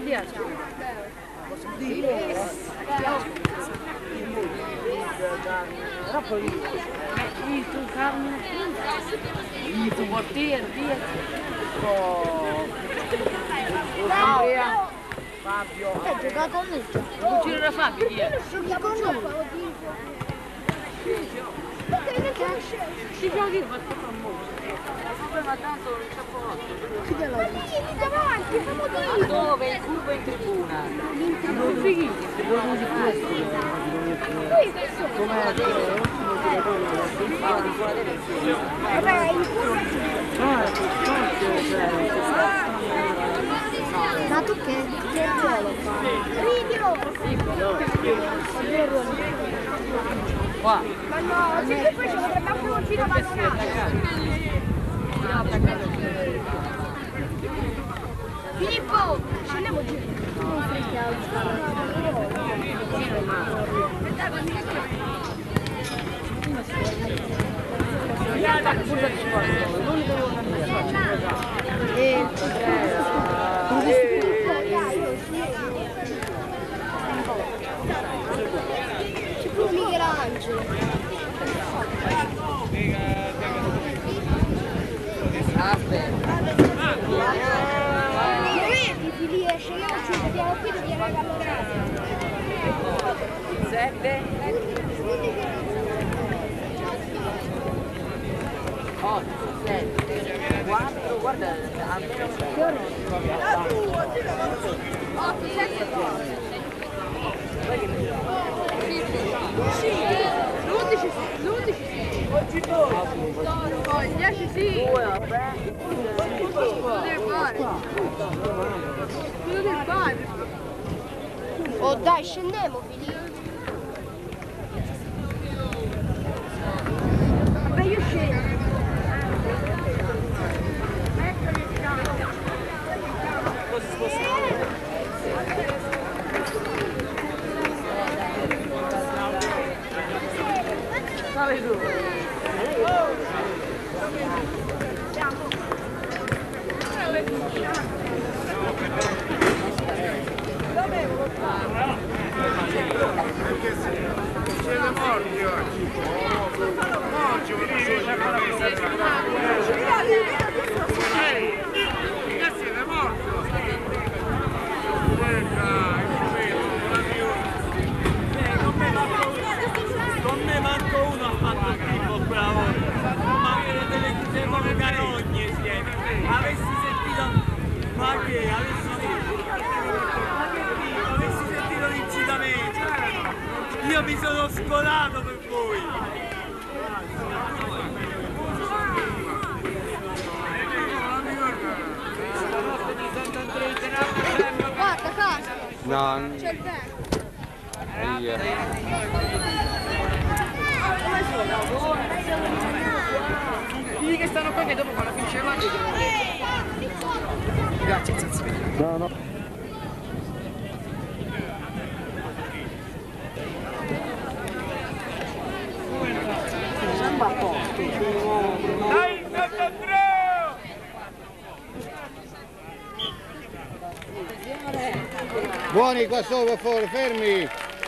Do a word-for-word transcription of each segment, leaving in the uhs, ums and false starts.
Il tuo carne, il tuo portiere, via. Andrea, Fabio. Hai giocato con noi? Il cugino da Fabio, chi è? Giochi con noi? Si giochi, ma sto famoso. Ma tanto non c'è posto. Chi te l'ha detto? Davanti, siamo qui. Dove? In curva in tribuna. In tribuna. Qui questo. Com'è? Vabbè, in curva. Ma tu che che gioco fai? Ridilo! Qua. Ma no, se poi ci potrebbe anche un tiro abbandonato. Filippo, scendiamo giù. Non c'è più Michelangelo. Lì esce, io ci vediamo qui, dobbiamo lavorare. Sette. Otto, sette, quattro, guarda, almeno che ore? otto, sette, l'undici, l'undici sì. Oggi due. Poi il dieci sì. Due, vabbè. Cosa devi fare? Cosa devi fare? Oh dai, scendiamo, Filippo. Vabbè, io scendo. Sale tu. Perché siete morti oggi? Oggi vi siete morti? Con me manco uno ha fatto il tipo quella volta, ma avete delle chiuse come carogne insieme. Avessi sentito, ma che avessi sentito, avessi sentito l'incitamento, io mi sono scolato per voi. Guarda, casa. No. C'è il vento. Digli che stanno qua che dopo quando finisce il match. Grazie, Zazzi. No, no. Sembra a posto. Dai, Sant'Andrea! Buoni qua sopra, fuori, fermi!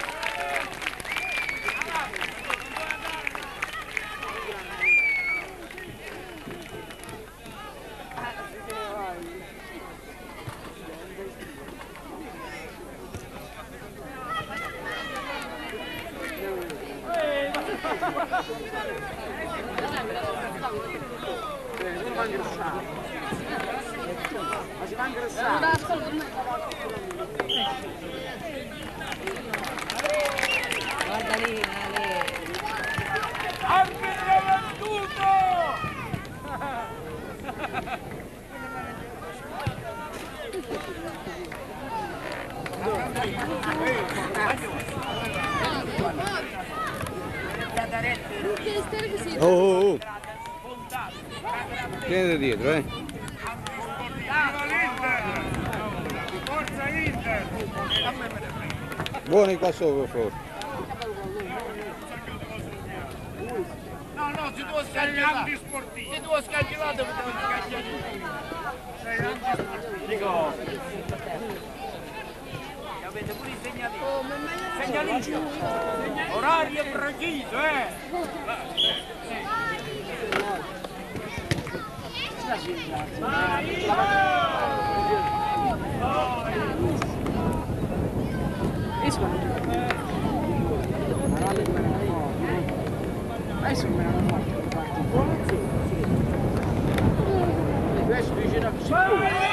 Ma si va a ingrassare. Guarda lì, lì. Arbitro venduto! Oh, oh, oh. Tienete dietro, eh. Forza Inter! Buoni qua sopra, fuori. No, no, se tu scagli sportivo. Se tu scagli là, devo scagliare. Sei antisportivo. Dico. avete pure i segnalini. Oh, ma me ne Segnalini. Orario preciso, eh. Adesso me l'hanno fatto per partire. Questo vicino a sicuro.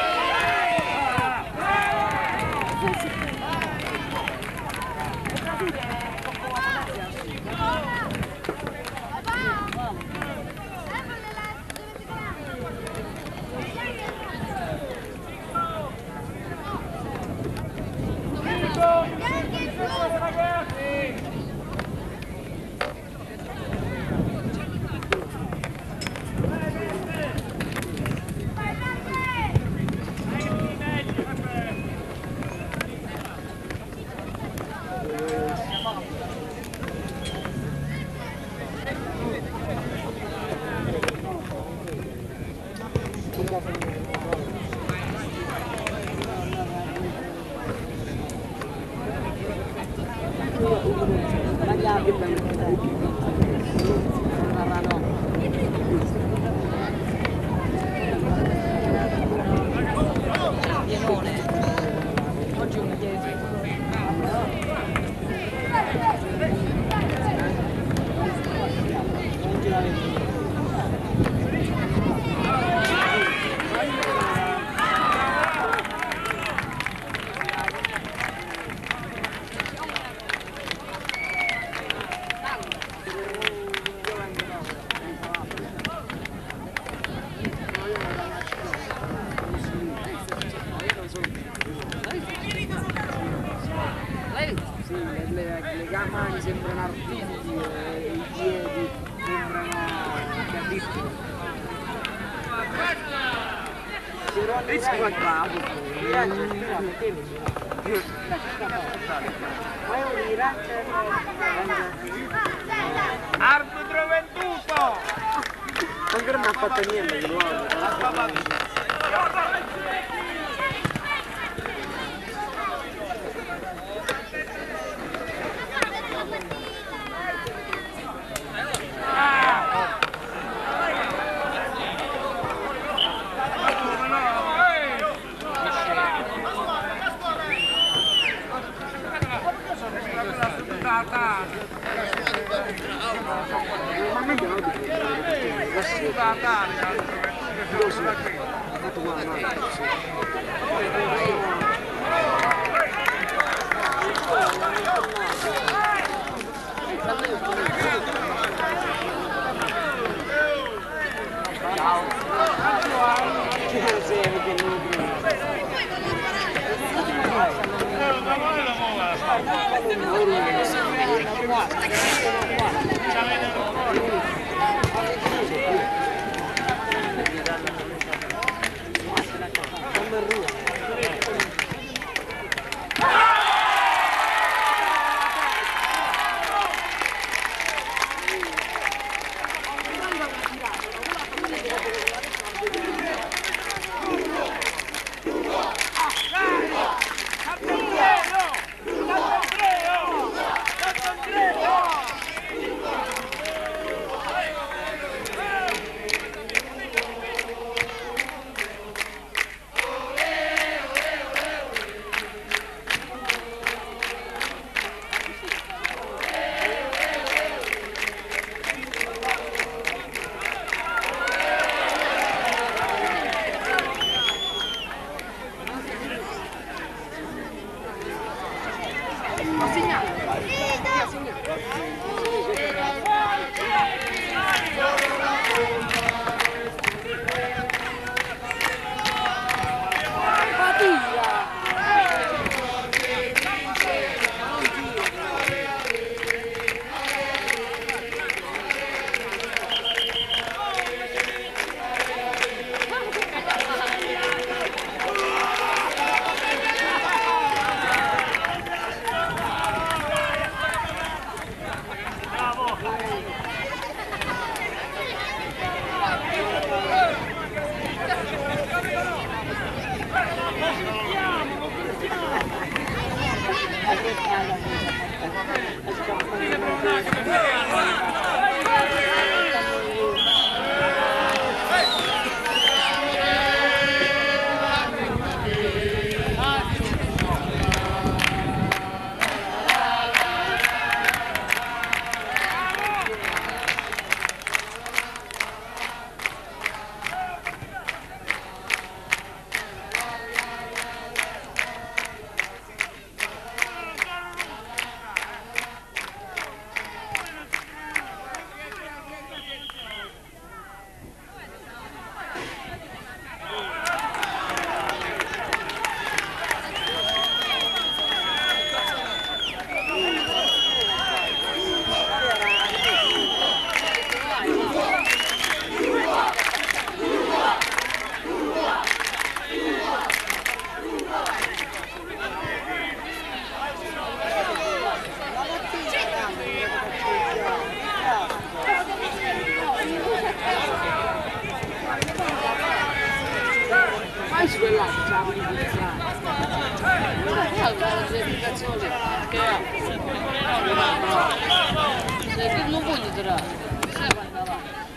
Sì, le, le, le mani sembrano artigli e i piedi sembrano capito. Questo qua bravo, Arbitro venduto! ancora non ha fatto niente di nuovo. Ma meglio no, fatto qua, no, Ma su quella c'è la purificazione. La certificazione che ha. Non voglio tirare. Sai quando va.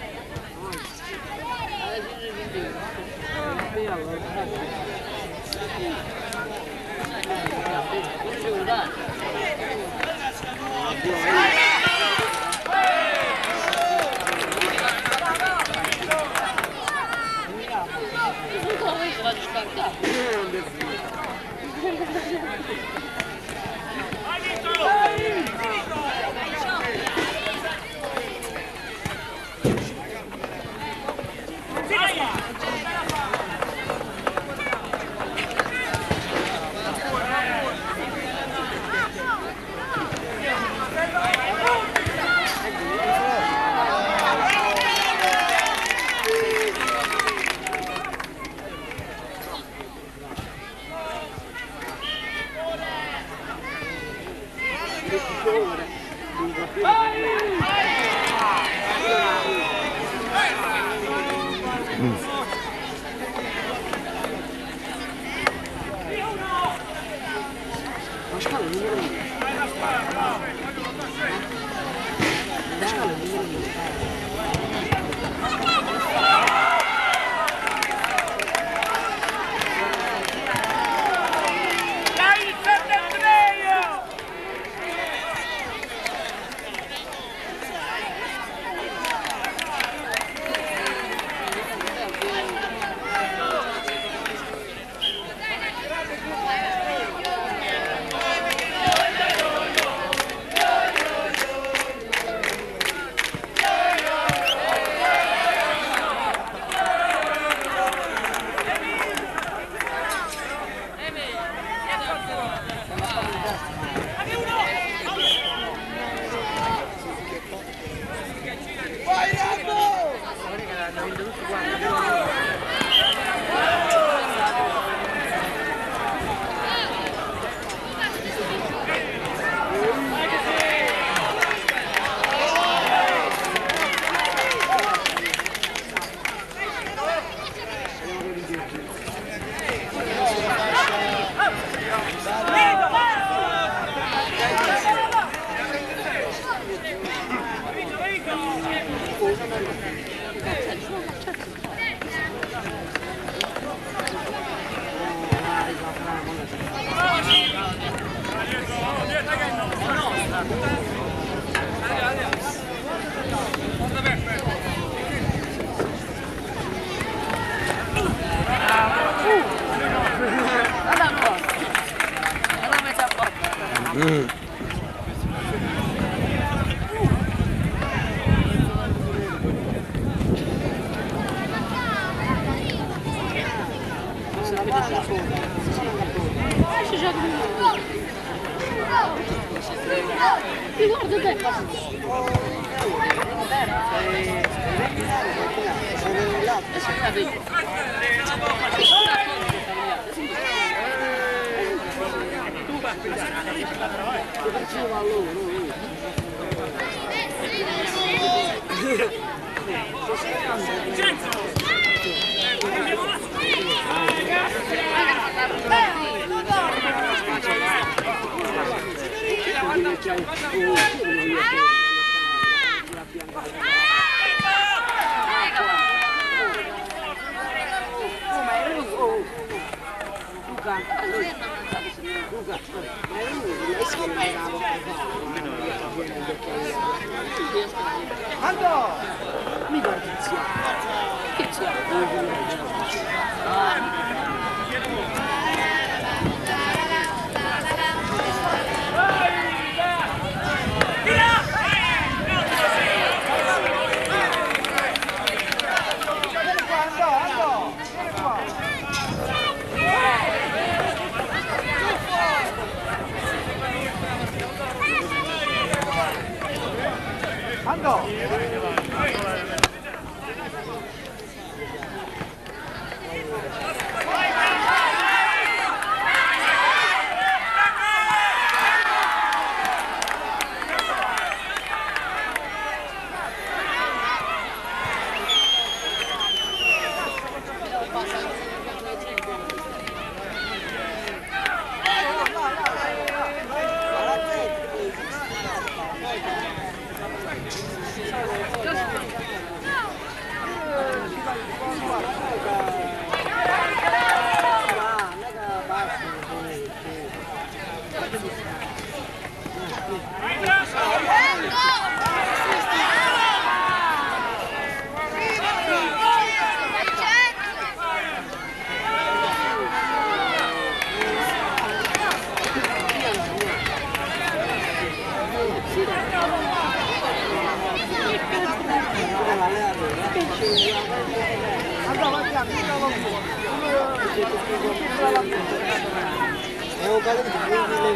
Mm. Guarda te. Anto! Mi guardi zia. Che zia? Ando! Avevo capito che non devi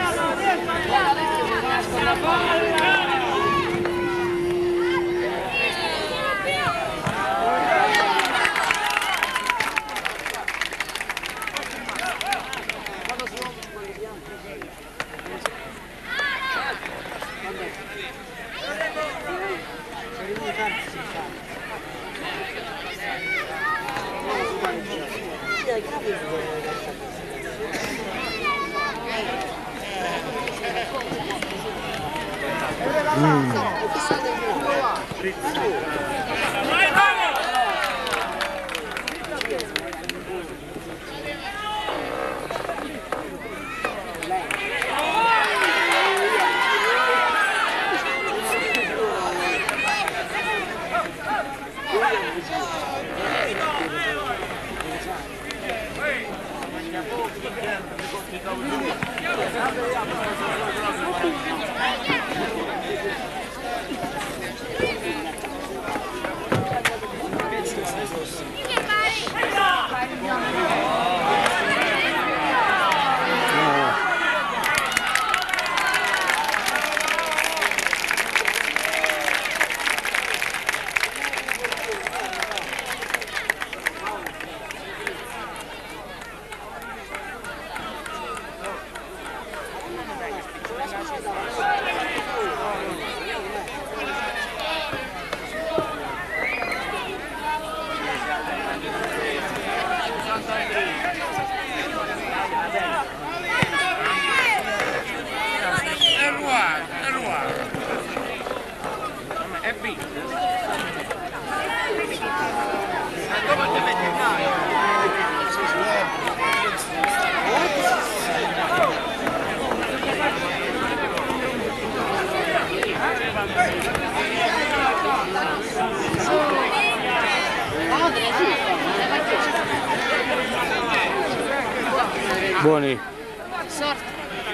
Buoni. Sorte.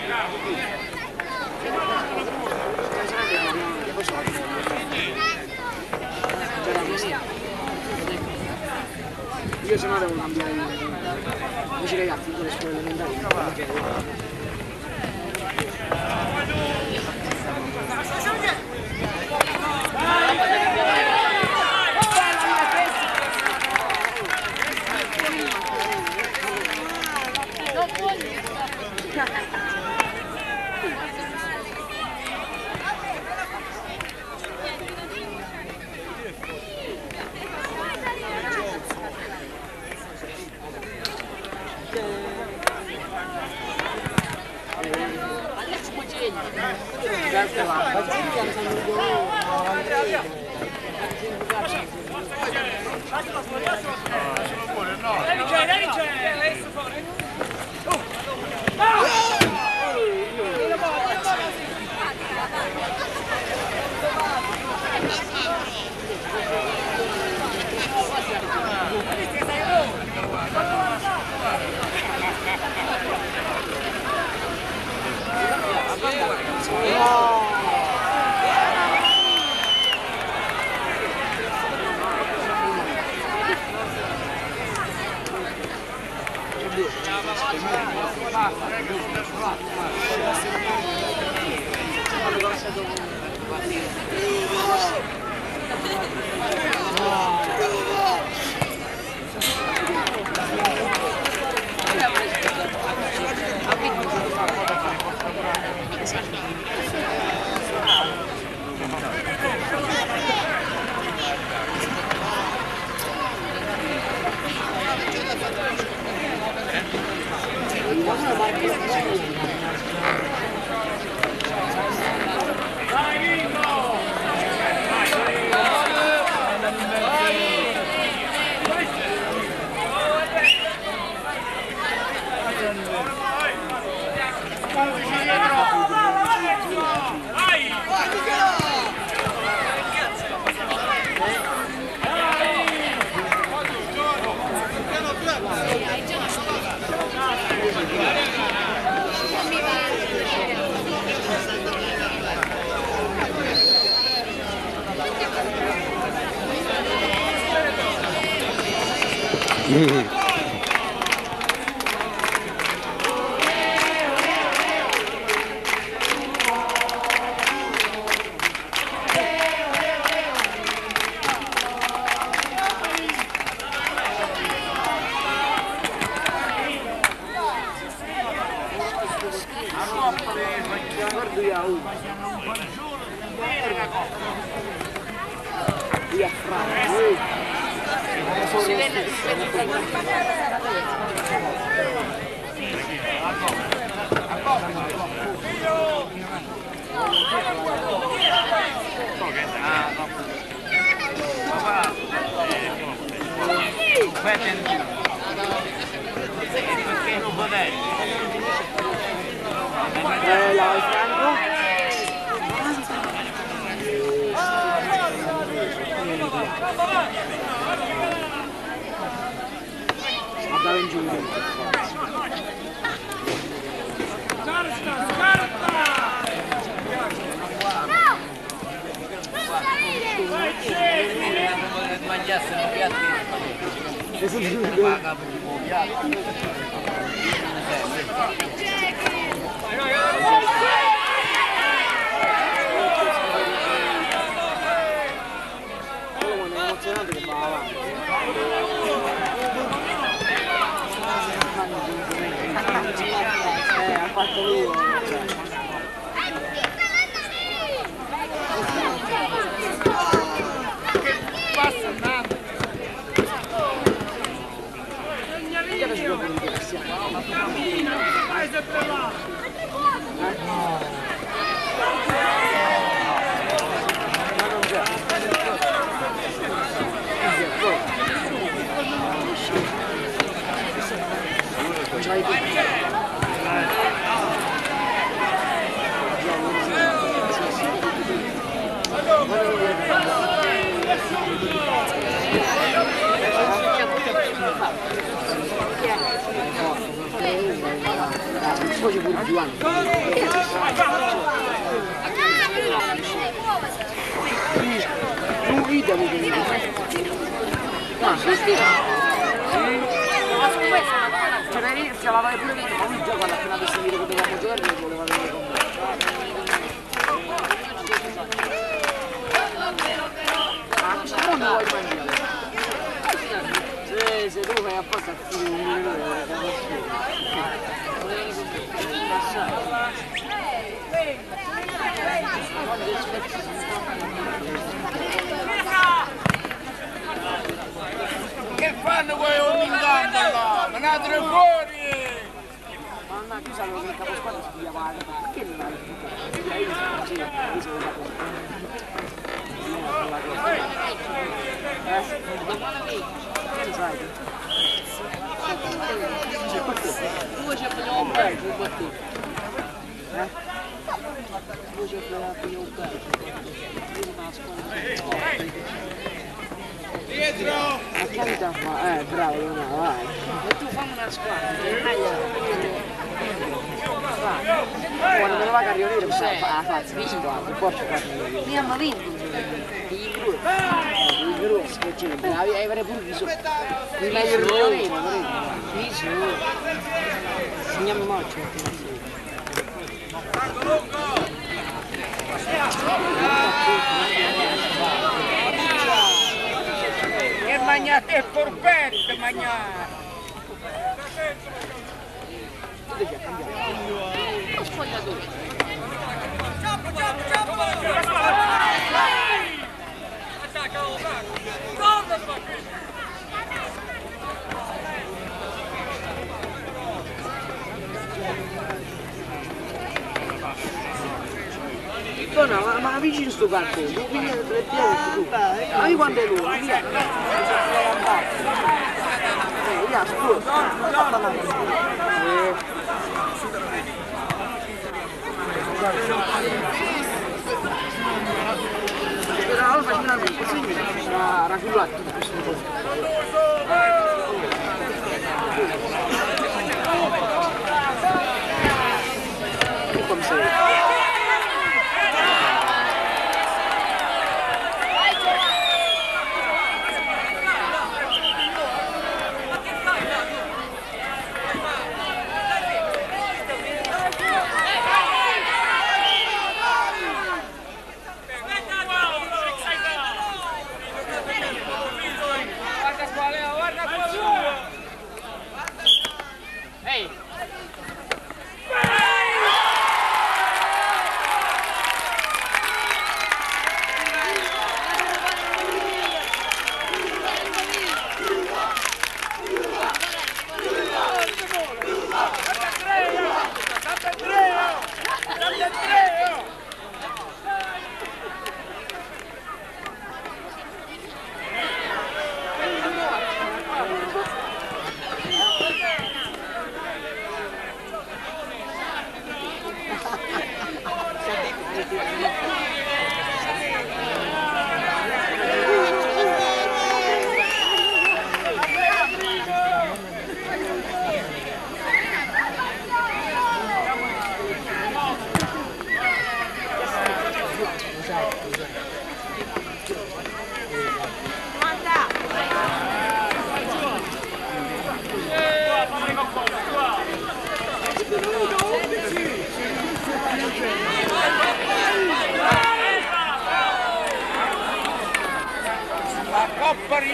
Io se no devo cambiare invece che gatti con le scuole elementari. guardo io a uno. Io a Franco. Si vede che si vede. Eh, la il Franco? Andava in giù. Mangiassero i piatti. Paga per il piatto. Emozionante che va avanti. Eh, ha fatto lui. Passa andando. Vai sempre là. Ma non c'è. C'hai poi c'è pure Giovanni. Tu vita mi vieni. No, si stira. Cioè, lei ci aveva pure detto, ma lui già quando appena avesse detto che dovevamo giocare mi voleva venire con me. Ma questo non vuoi mangiare? Se, se tu fai apposta a fare un Che fanno quei ogni inganno là? Mandatelo fuori! Mamma, tu sai che il capo squadra si piglia male, perché non hai più? Io sono così, io sono da così. Eh? Che sai? Due ci abbiamo un bel più battuto. Eh? Due ci abbiamo più un bel. Io sono una squadra. Dietro! A carità fa, eh bravo Leonardo, vai. E tu fammi una squadra. Quando me lo va a carriere mi sa la faccia, mi si fa, non posso fare. Mi hanno vinto. I grossi. I grossi che c'è, devi avere pure di sopra. Mi meglio il riolino, prego. Sì, Segniamo moccio. Che mangiate il porpetto, mangiate! No, ma, ma vicino sto cartone, tu pigli le piedi tu. Ma io quando è lui? Via. Eh, via, scusa. Allora facciamo una cosa, così sarà raccogliato tutto questo cosa. Come sei? Guarda qua, Leo, guarda qua!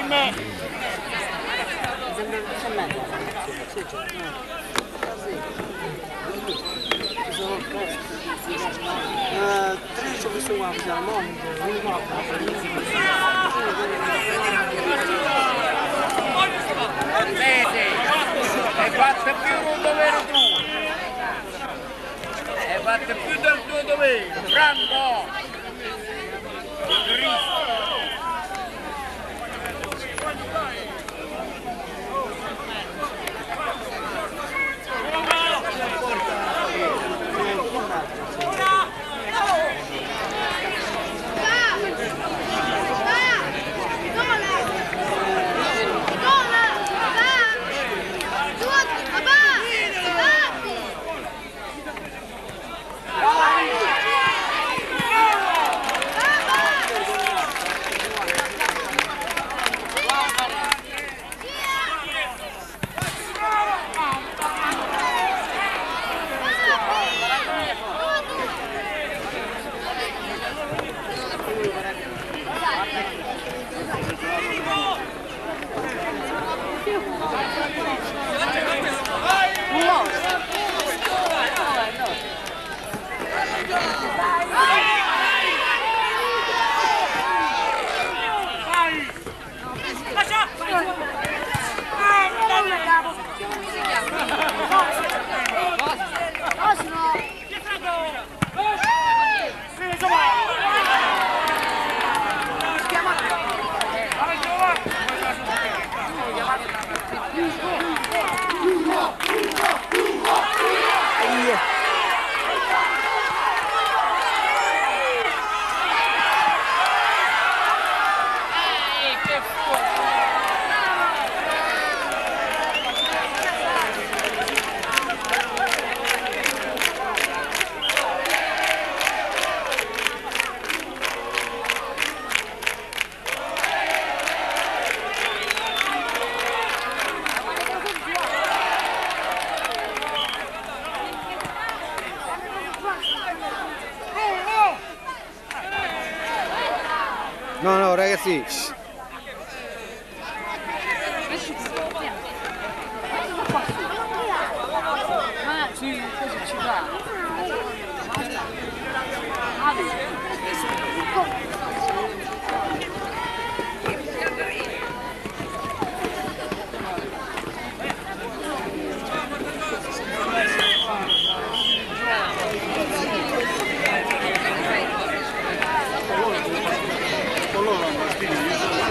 me! Sembra che c'è mezzo. Sì, c'è. Ci sono questi. Tre c'è questo qua, c'è la Monica, uno qua. Vedi, hai fatto più un dovere tu. Hai fatto più del tuo dovere. Franco! Cristo! No, no, ragazzi. Ma sì, così ci va. Loro hanno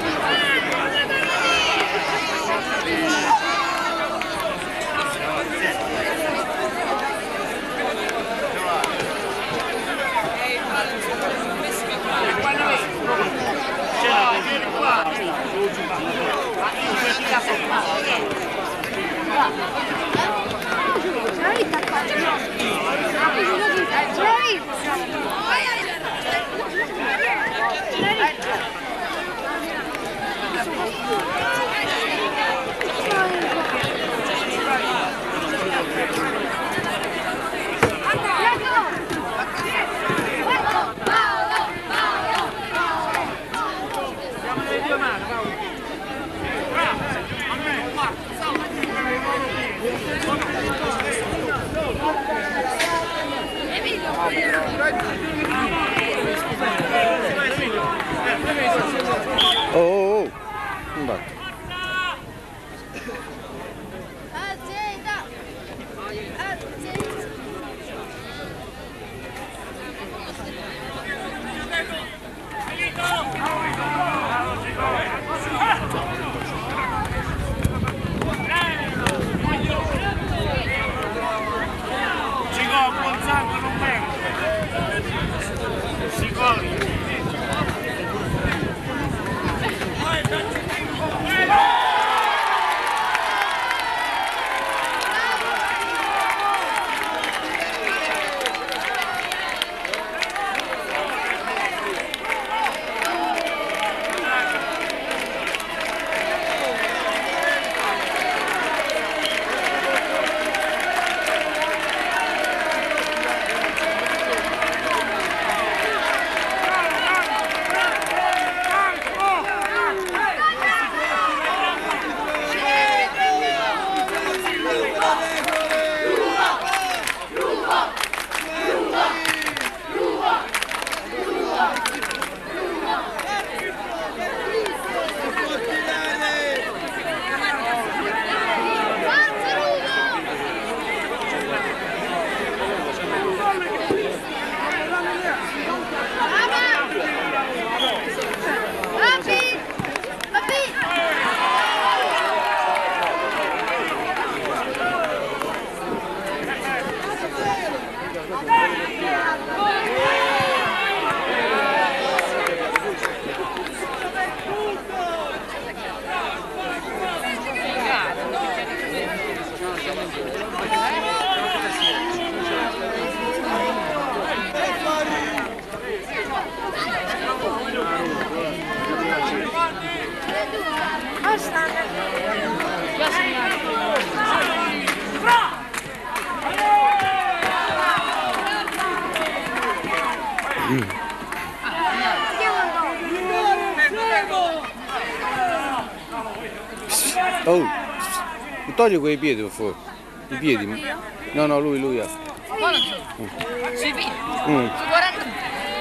Oh, togli quei piedi per favore. I piedi. No, no, lui, lui. Sui piedi? Mm. Su quaranta.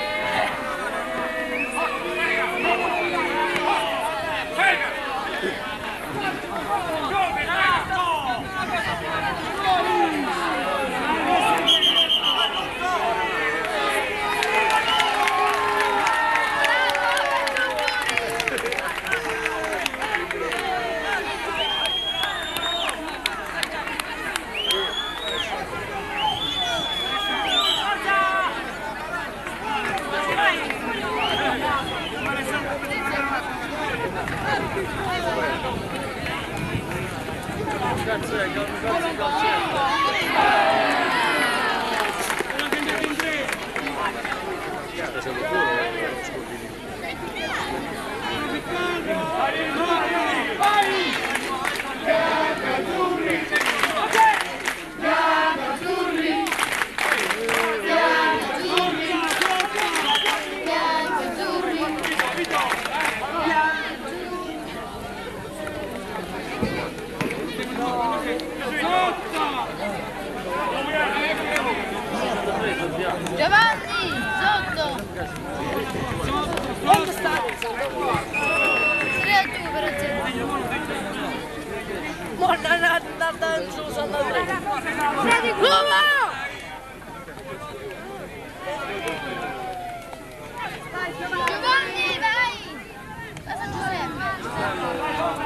Giovanni, sotto! Quanto sta? tre a due per azienda. Ma non è andata in su, sono andata. Freddy, Giovanni, vai! Casa Giuseppe.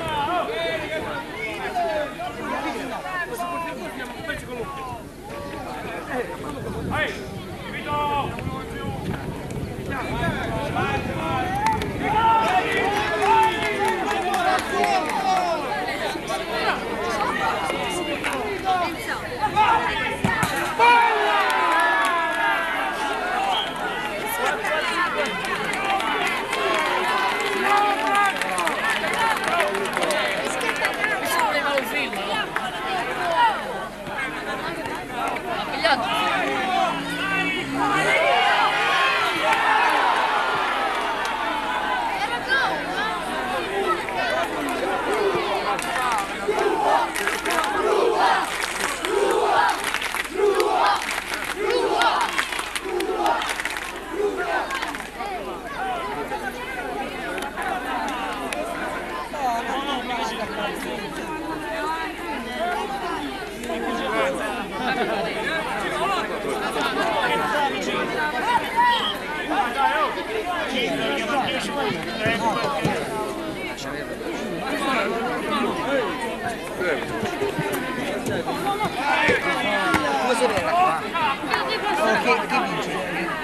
Come si vede qua? Oh, chi, chi vince?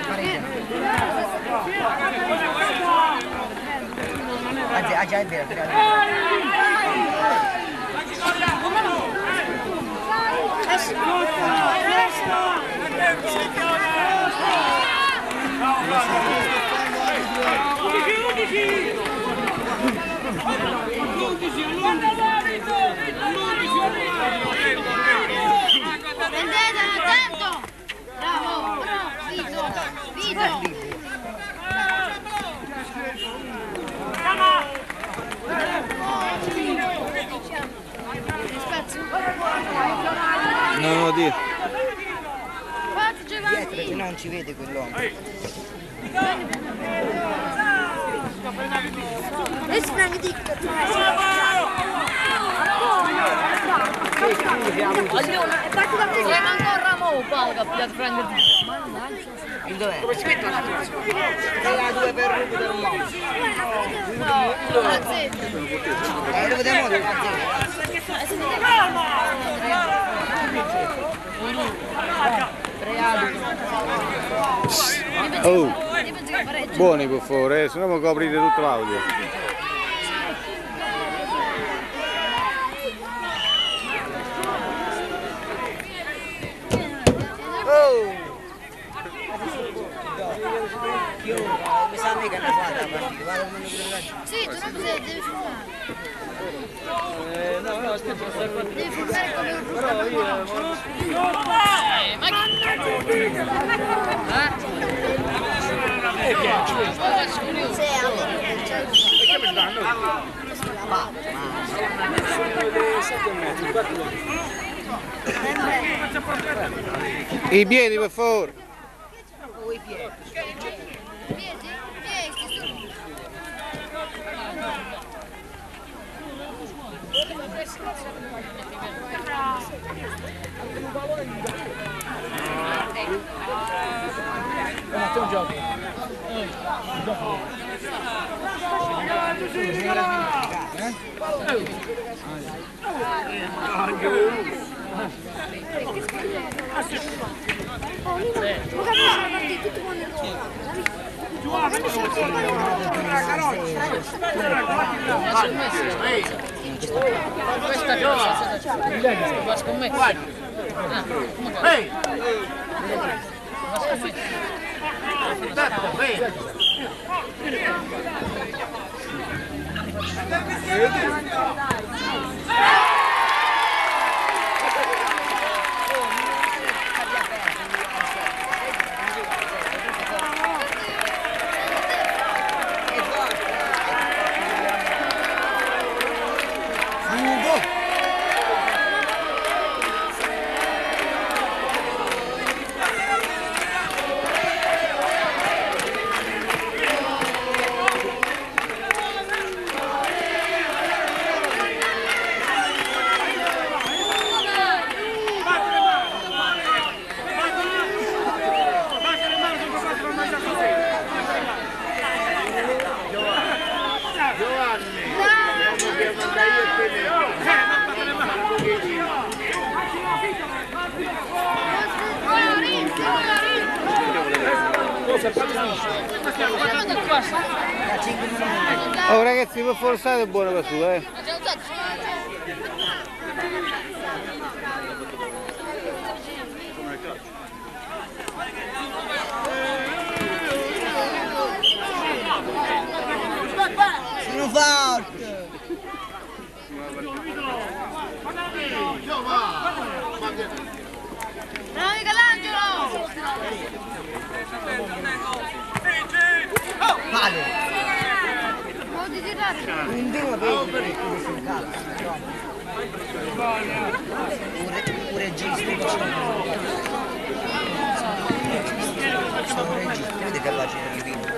Anzi, ah, già è vero. Vendete, attento! Bravo, bravo, Vito, Vito! No, no, Dio. Quattro Dietro, perché Giovanni! non si vede quell'uomo. E sprang di Siamo ancora mo, poi capito Frank Il dov'è? Come si mette la tua? La due per rubo del mondo. No, una Z. Eh, dove devo andare? Oh, buoni per favore, eh, se no mi coprite tutto l'audio. Sì, tu non devi devi filmare. Eh, no, no, aspetta, aspetta. Devi filmare come un Però io... Eh, ma che... Eh, che è? Sì, a me E che mi danno? I piedi per favore. Piedi? Piedi, sti È un gioco. Questa cosa va scommettere. Ehi! Aspetta, ehi! Oh ragazzi, per forzare è buona per su, eh. Sono forte! Bravo Michelangelo! Vale! Vuoi di tirare? Un devo avere un cazzo. Un regista vicino. Sono un regista, vedi capace di vincere.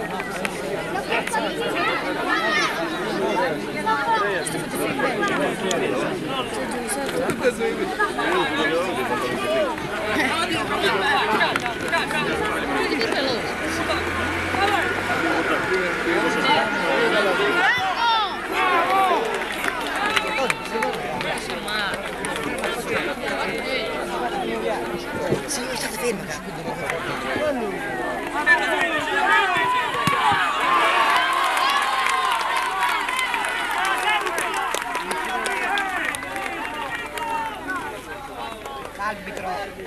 Sì, state fermi, arbitro.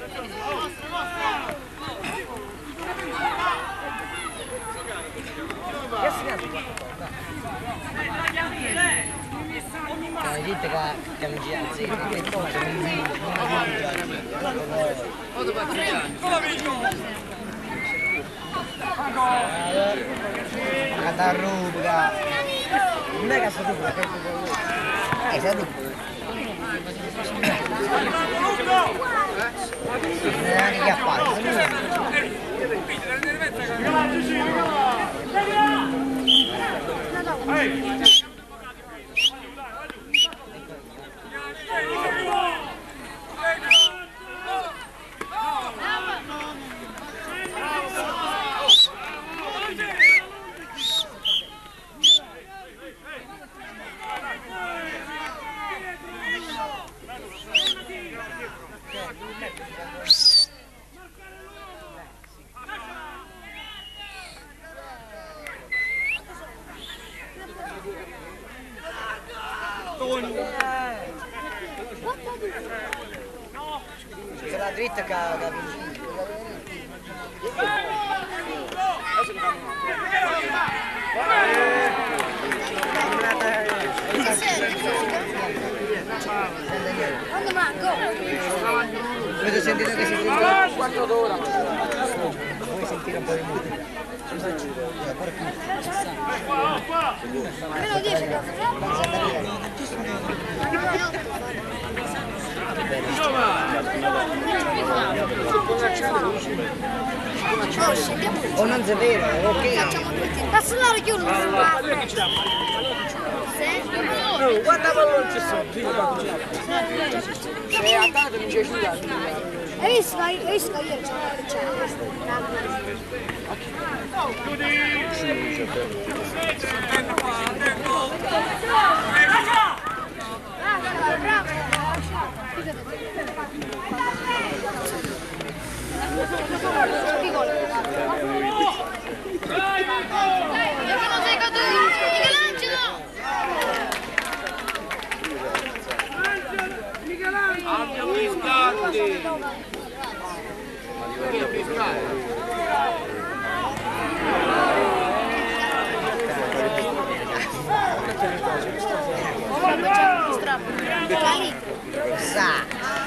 Hai detto che non ci alzi, che cosa non la rubrica. Non è che sta rubrica, è sta rubrica. Neanche che appare. C'è la dritta che ha vinto. Avete sentito che si sente un quarto d'ora? Vuoi sentire un po' di musica? Meno dieci che o non è vero, ok? Passa la chiudo. Guarda quello che ci sono, se a tanto non c'è giuda. Hai visto? Hai visto ieri c'è Abbiamo gli scatti! Abbiamo gli scatti! Sa!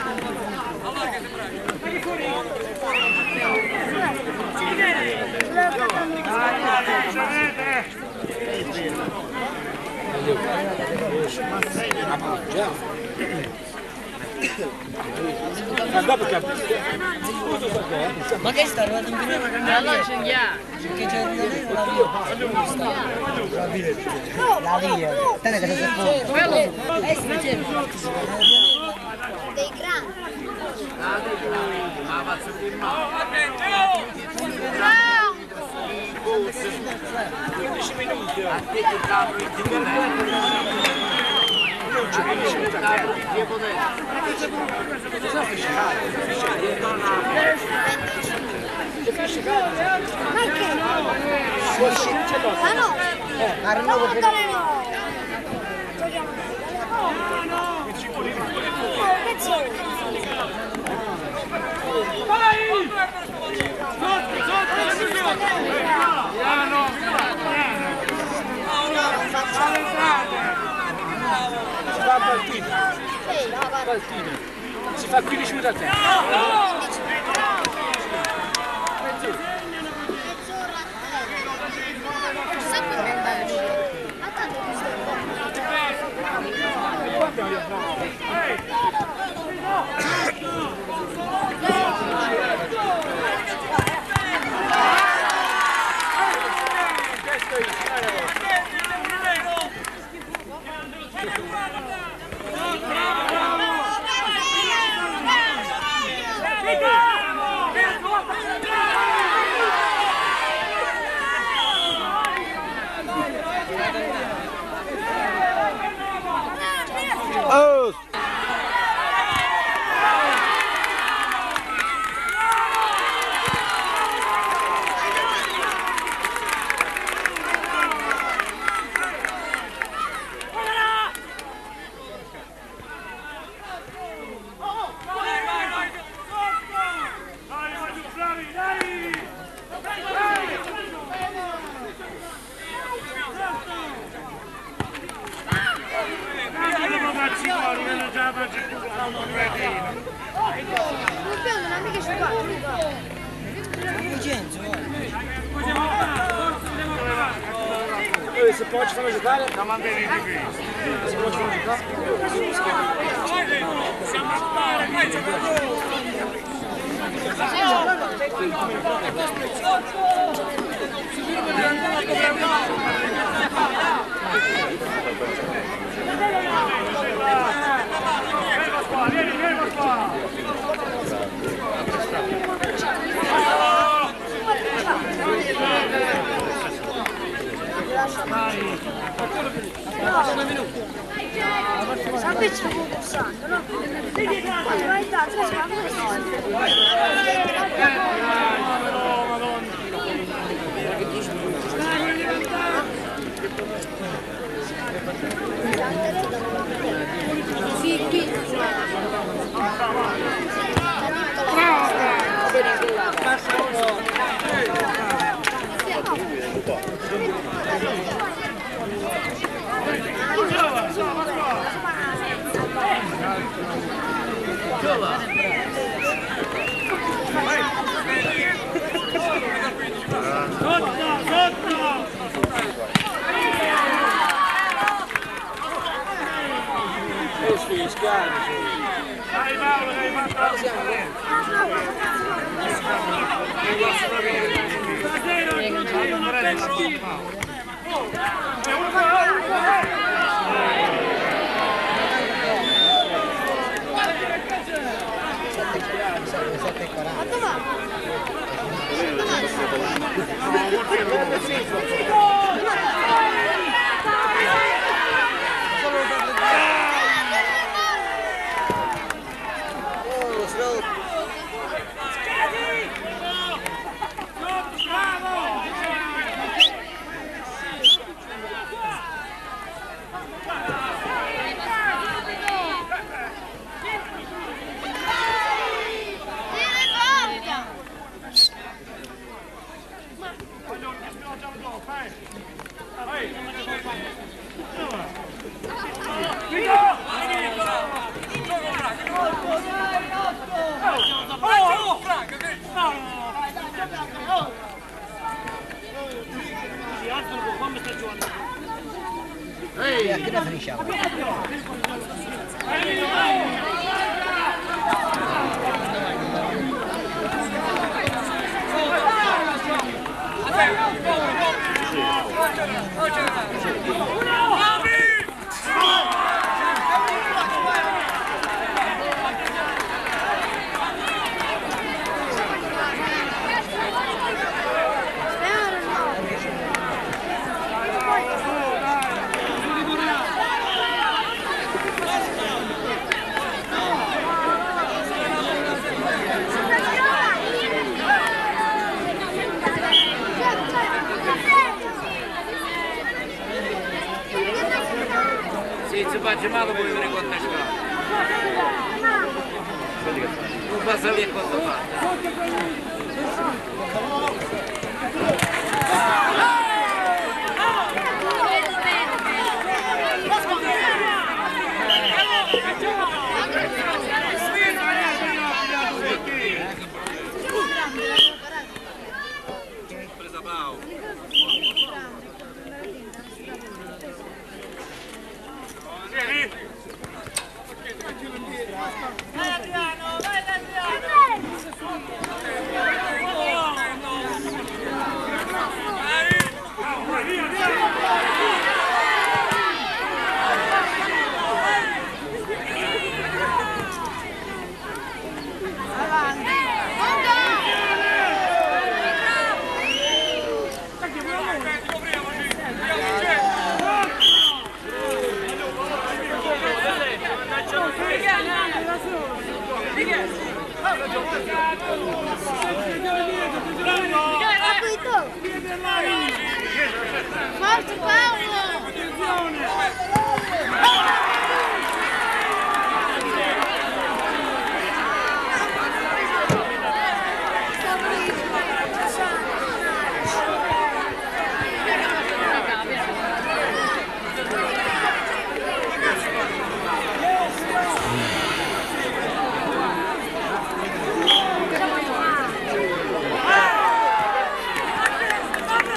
Ma che sta arrivando in prima canale? Che c'è il video la via. La via. Te che sei fuori. dei grandi. quindici minuti. A te che cavolo il Ma no! Ma rinnovo per... Si fa partita. Partita. Si fa quindici minuti a tempo. Oh! Non è mica ci guarda. E se pode fare giocare? Da mantenere qui. Se pode fare giocare? Siamo a fare, vai Vieni, vieni qua! Sapete che sto pensando, no? Quando vai da tre sì, qui. Dai Paolo, devi Ehi, a che ne finisciamo? Sì, ci faccio male poi vedere quanto è scala. Non passa lì quanto fa. Presa Paolo. Vai Adriano, vai Adriano! Forza Paolo!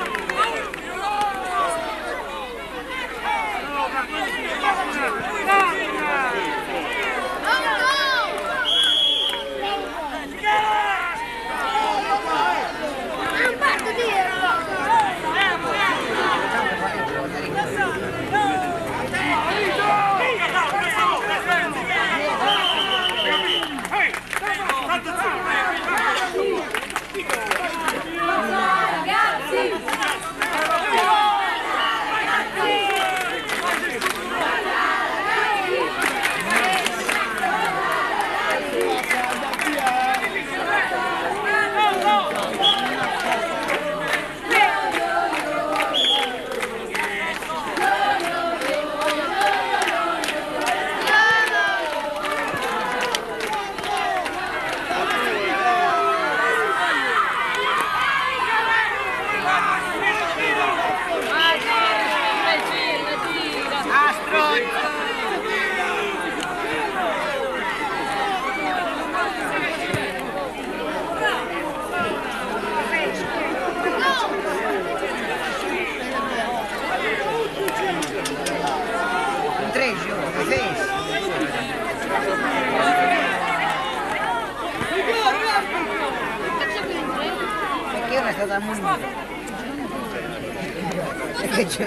No! è stata ammonita. Che c'è?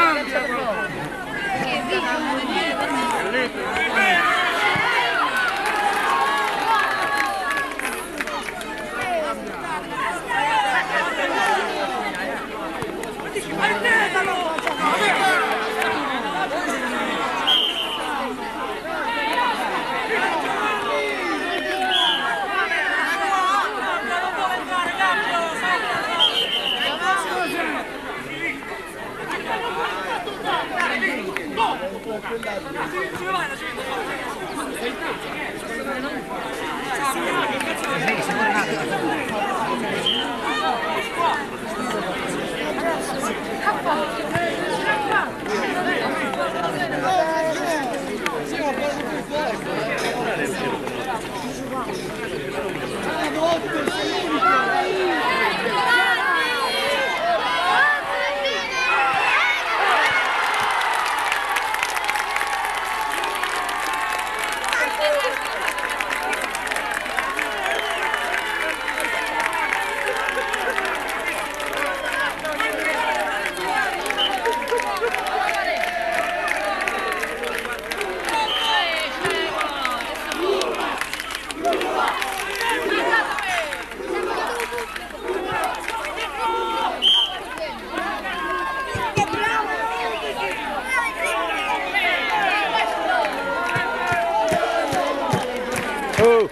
Oh!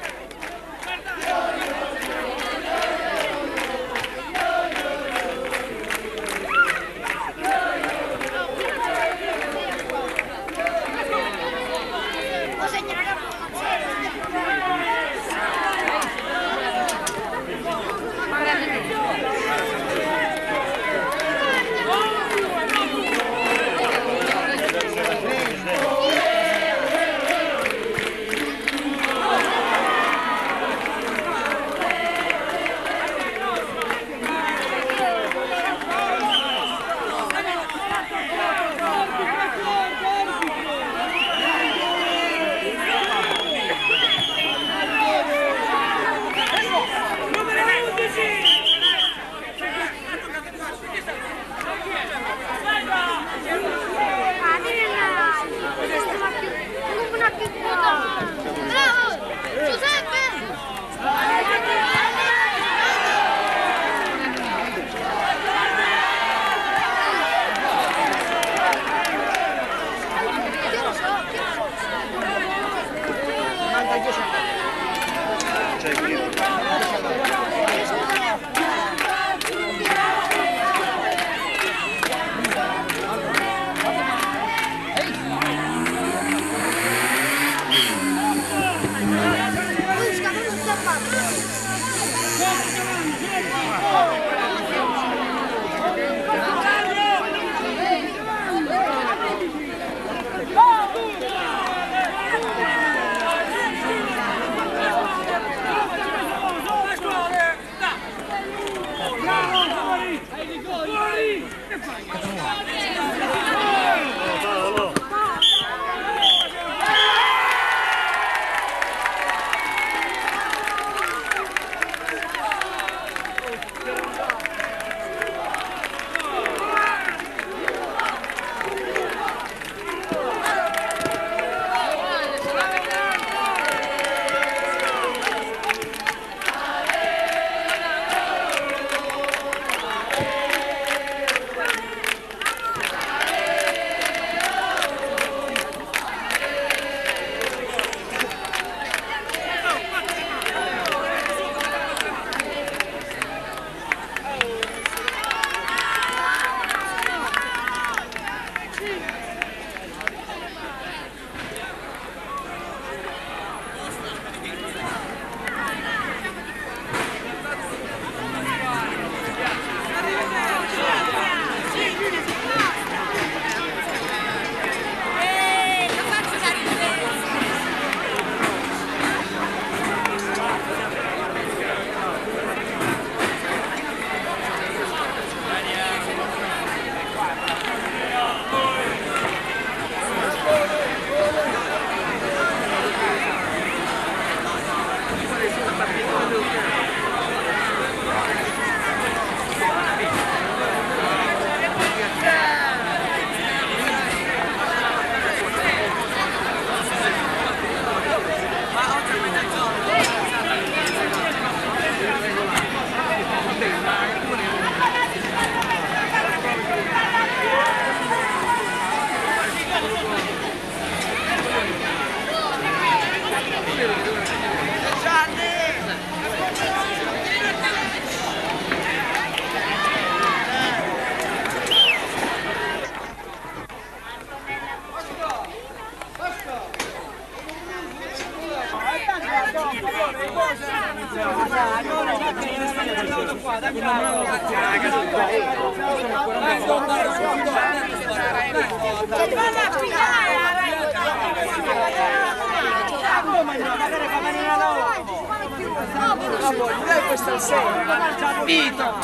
Questo è il segno. Vito!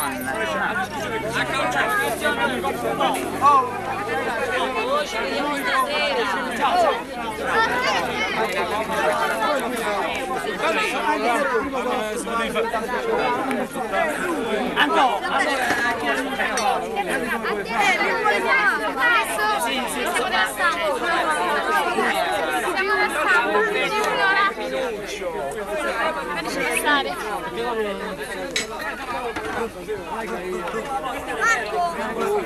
Andò! Sì, sì, siamo della stampa. Siamo della stampa. Lasciami stare.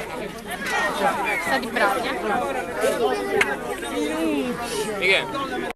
Stati bravi, eh? Michele.